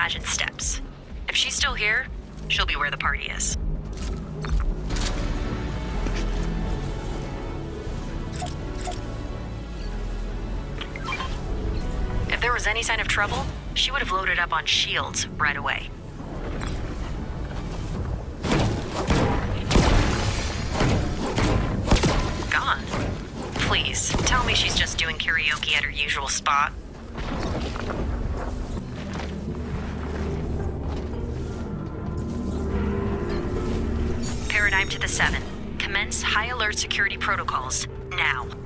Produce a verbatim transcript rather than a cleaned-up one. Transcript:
imagined steps. If she's still here, she'll be where the party is. If there was any sign of trouble, she would have loaded up on shields right away. Gone? Please, tell me she's just doing karaoke at her usual spot. Paradigm to the seven. Commence high alert security protocols, now.